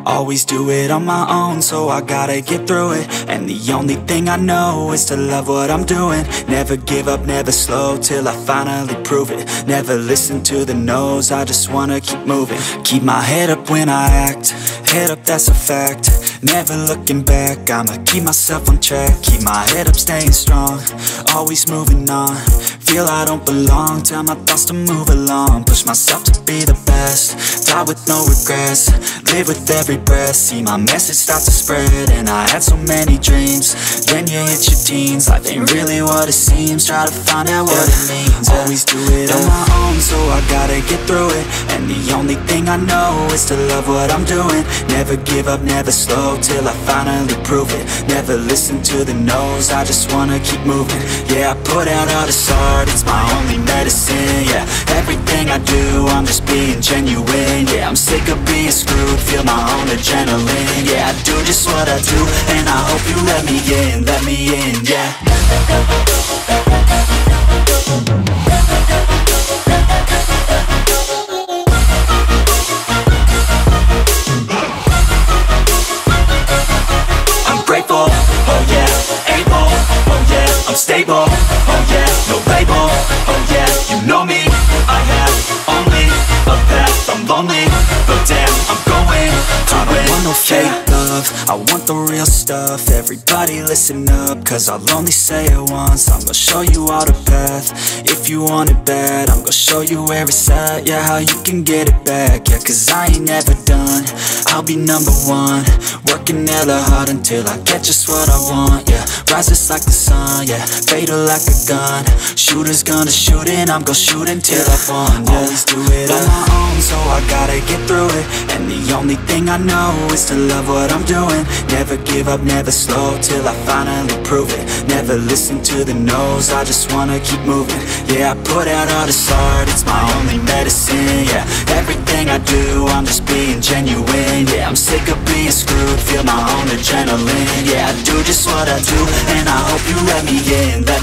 Always do it on my own, so I gotta get through it. And the only thing I know is to love what I'm doing. Never give up, never slow, till I finally prove it. Never listen to the no's, I just wanna keep moving. Keep my head up when I act, head up, that's a fact. Never looking back, I'ma keep myself on track. Keep my head up, staying strong, always moving on. Feel I don't belong, tell my thoughts to move along. Push myself to be the best, die with no regrets. Live with every breath, see my message start to spread. And I had so many dreams, then you hit your teens. Life ain't really what it seems, try to find out what it means. Always do it on my own, so I gotta get through it. And the only thing I know is to love what I'm doing. Never give up, never slow, till I finally prove it. Never listen to the no's, I just wanna keep moving. Yeah, I put out all this art, it's my only medicine. Yeah, everything I do, I'm just being genuine. Yeah, I'm sick of being screwed, feel my own adrenaline. Yeah, I do just what I do, and I hope you let me in, yeah. I'm grateful, oh yeah, able, oh yeah, I'm stable, oh yeah, no label, oh yeah, you know me, I have only a path, I'm lonely, but damn, I'm going to win. I don't want no fake love, I want the real stuff. Everybody listen up, cause I'll only say it once. I'm gonna show you all the path, if you want it bad. I'm gonna show you where it's at, yeah, how you can get it back. Yeah, cause I ain't never done, I'll be number one. Working hella hard until I get just what I want, yeah. Rises like the sun, yeah, fatal like a gun. Shooter's gonna shoot and I'm gonna shoot until I won, yeah. Always do it on my own, so I gotta get through it. And the only thing I know is to love what I'm doing. Never give up, never slow, till I finally prove it. Never listen to the no's, I just wanna keep moving. Yeah, I put out all this art, it's my only medicine. Yeah, everything I do, I'm just being genuine. Yeah, I'm sick of being screwed, feel my own adrenaline. Yeah, I do just what I do, and I hope you let me in.